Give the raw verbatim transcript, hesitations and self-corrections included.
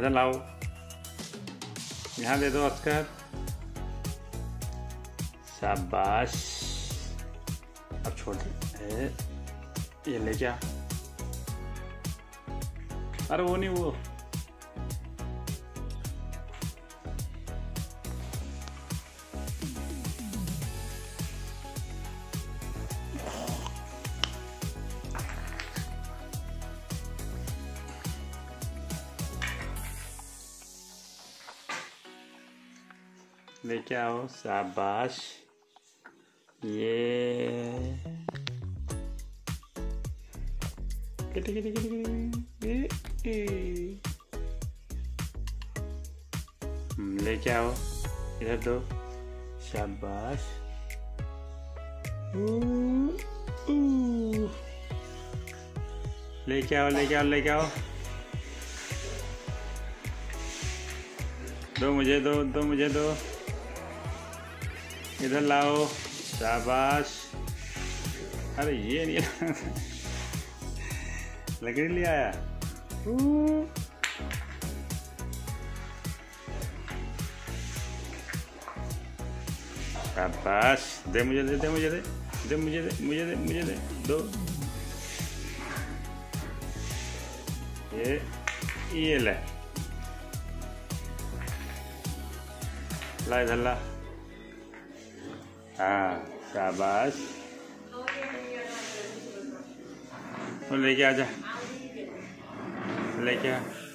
इधर लाओ, यहाँ दे दो ऑस्कर। शाबाश। अब छोड़ दे, ये ले जा। अरे वो नहीं, वो लेके आओ। शाबाश। ये किटी किटी किटी किटी। लेके आओ, इधर दो। शाबाश। लेके आओ लेके आओ लेके आओ। दो मुझे दो, दो मुझे दो। इधर लाओ। शाबाश। अरे ये नहीं लकड़ी ले आया। शाबाश। दे मुझे दे, दे मुझे दे, दे मुझे दे, मुझे दे, मुझे दे। दो। ये ये ले, ला इधर ला। हाँ शाबाश। लेके आजा, लेके आ।